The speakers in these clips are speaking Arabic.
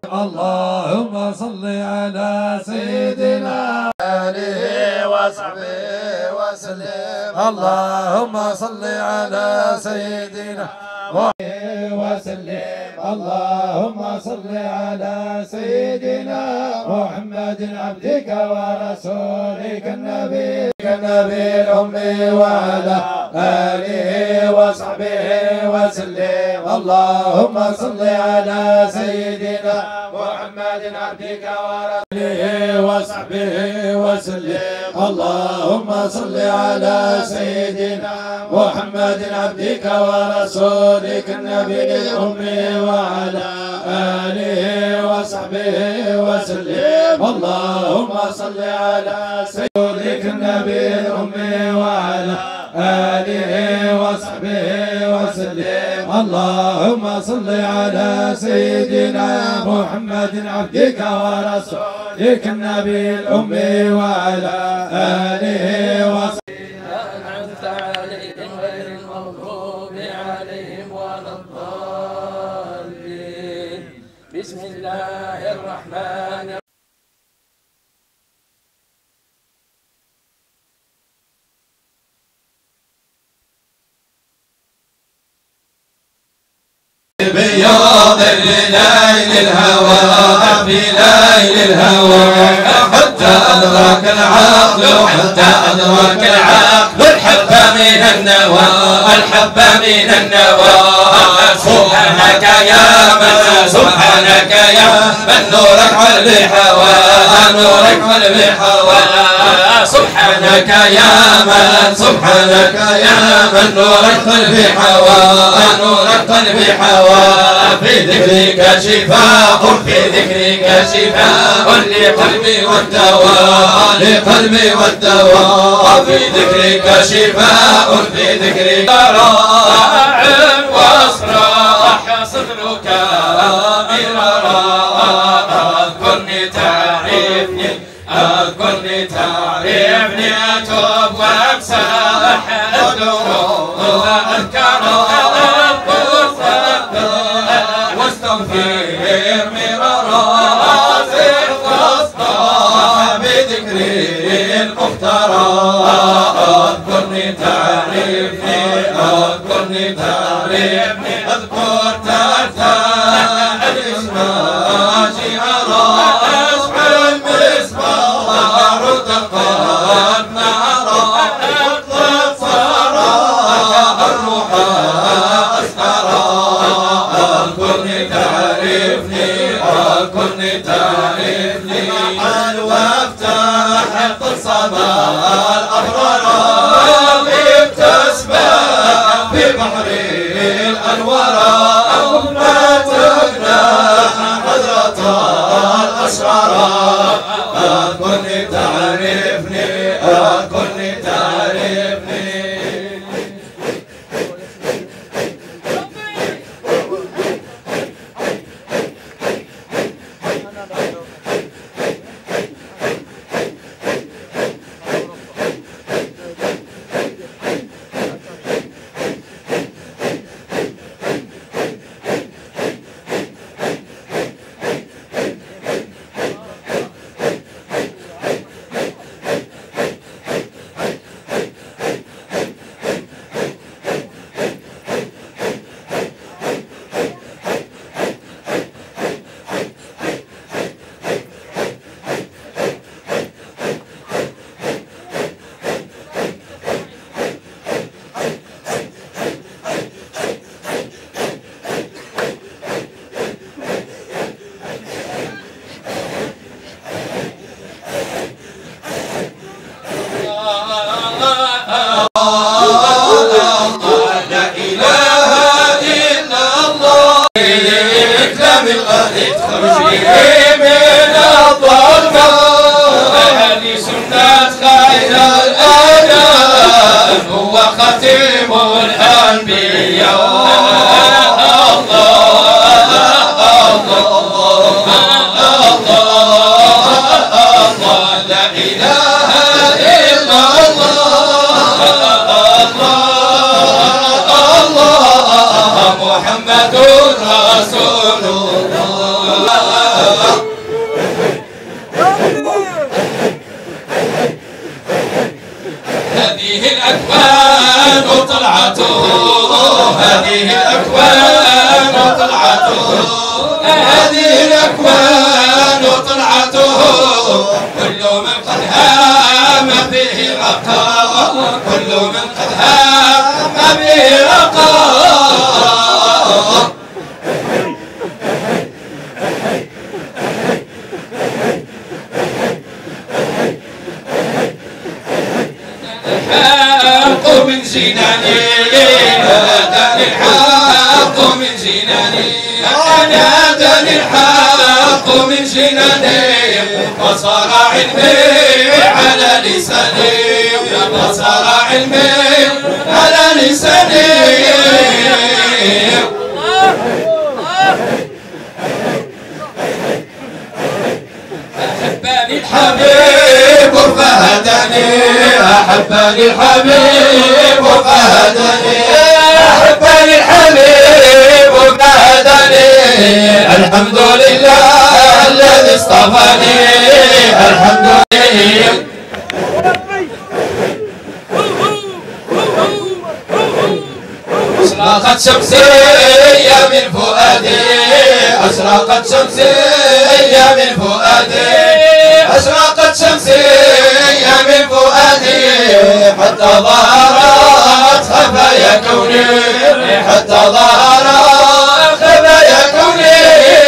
اللهم صل على سيدنا آله وصحبه وسلم. اللهم صل على سيدنا وسلم. اللهم صل على سيدنا محمد عبدك ورسولك النبي الأمي وعلى آله وصحبه وسلم. اللهم صل على سيدنا محمد عبدك ورسوله وصحبه وسلم. اللهم صل على سيدنا محمد عبدك ورسولك النبي الأمي وعلى آله وصحبه وسلم. اللهم صل على سيدك النبي الأمي وعلى آله وصحبه وسلم. اللهم صل على سيدنا محمد عبدك ورسولك النبي الأمي وعلى آله وصحبه. أنعمت عليهم غير المغضوب عليهم ولا الضالين. بسم الله الرحمن الرحيم. بياض ليل الهوى في ليل الهوى حتى أدرك العقل حتى أدرك العقل الحبة من النوى الحبة من النوى. سبحانك يا من سبحانك يا من نورك قلبي حوى نورك قلبي حوى. سبحانك يا من سبحانك يا من نورك قلبي حوى نورك قلبي حوى. في ذكرك شفاء في ذكرك شفاء لقلبي والدواء لقلبي والدواء. في ذكرك شفاء في ذكرك راع واصراح صدرك مرارا. اذكرني تعرفني اذكرني تعرفني اتوب وامسح الذنوب واذكر واستغفر مرارا. زر واصطاح بذكري المختارى. اذكرني تعرفني اذكرني تعرفني اذكر ترتاح الاسماء شعرا. اشعل مسمار تقاد نارا اطلق صارا الروح اسهرا. اذكرني تعرفني اذكرني تعرفني حل وافتح قصبا الابرار. غيب تسبح في بحر الانوار. ما تجنح حضرة الاشرار. اذكرني تعرفني اذكرني تعرفني. محمد رسول الله. الأكوان طلعته، هذه الأكوان طلعته، هذه الأكوان طلعته، كل من قد هام به رقى، كل من قد هام به رقى. الحق من زناني، ناداني الحق من زناني، ناداني الحق من زناني، وصار علمي على لساني، وصار علمي على لساني. أحبني الحبيب فهداني، أحبني الحبيب فهداني، أحبني الحبيب فهداني، الحمد لله الذي اصطفاني، الحمد لله. أشرقت شمسي من فؤادي، أشرقت شمسي من فؤادي، أشرقت شمسي من فؤادي، حتى ظهرت خفايا كوني، حتى ظهرت خفايا كوني.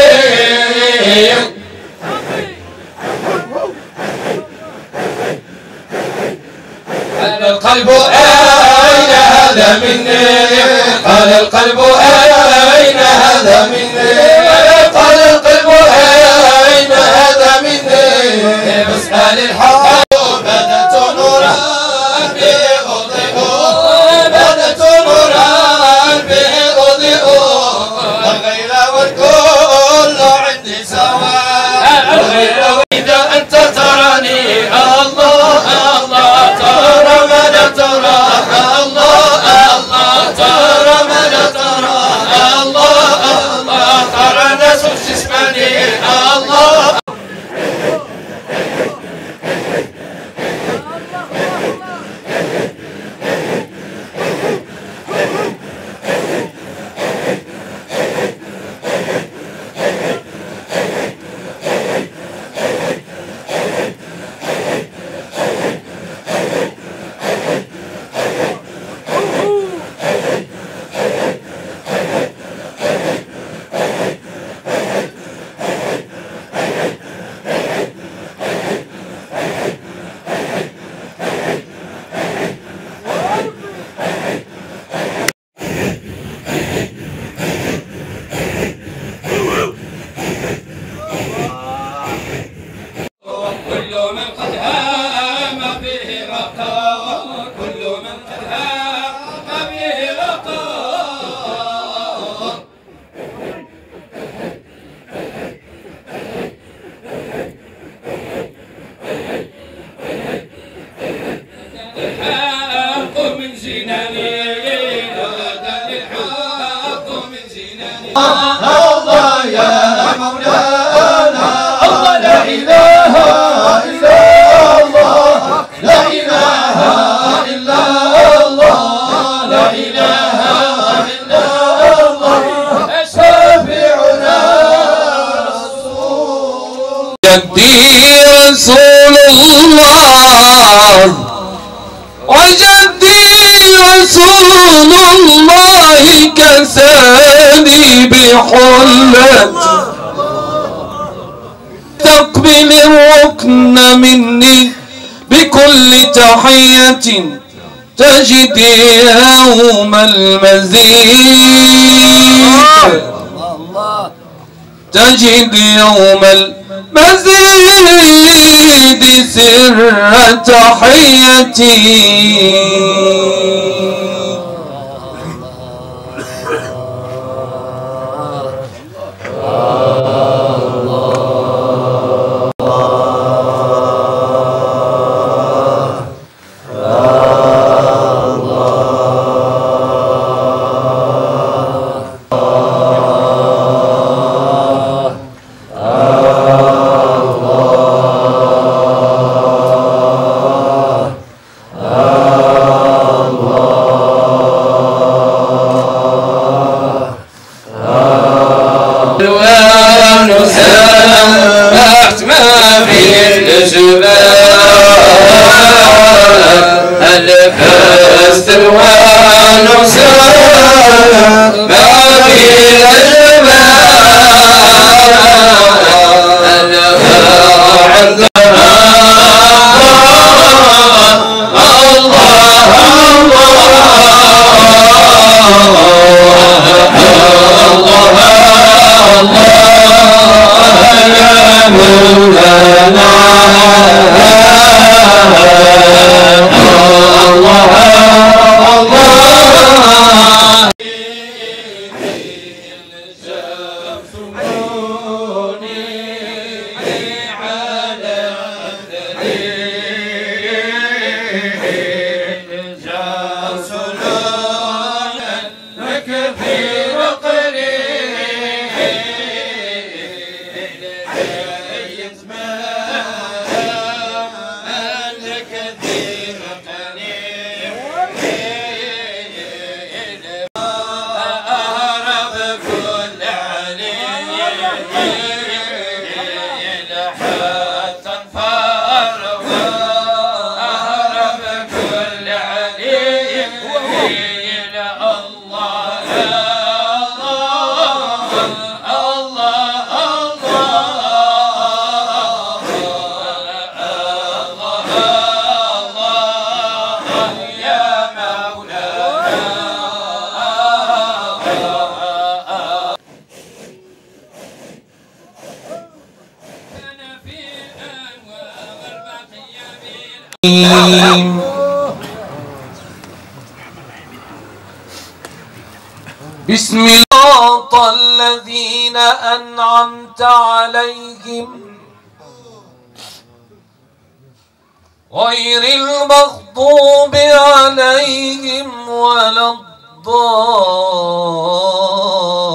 قال القلب أين هذا مني، قال القلب أين هذا مني، قال القلب أين هذا مني، بسأل الحق بدأت نورا به أضيء، بدأت نورا به أضيء، الغير والكل عندي سواء، الغير وإذا أنت تراني الله الله ترى ما لا ترى، الله الله ترى ما لا ترى، الله الله ترى ناس جسماني، الله. كل من قد هام به رقى، كل من قد هام به رقى. الحق من زناني، ناداني الحق من زناني، الله يا مولانا، الله لا إله إلا الله، لا إله إلا الله، لا إله إلا الله، شافعنا رسول جدي رسول الله، وجدي رسول الله كساني بحلة، تقبل الركن مني بكل تحية، تجد يوم المزيد، تجد يوم المزيد سر تحيتي. الألوان سما في الأجمال بسم الله الذين أنعمت عليهم غير المغضوب عليهم ولا الضالين.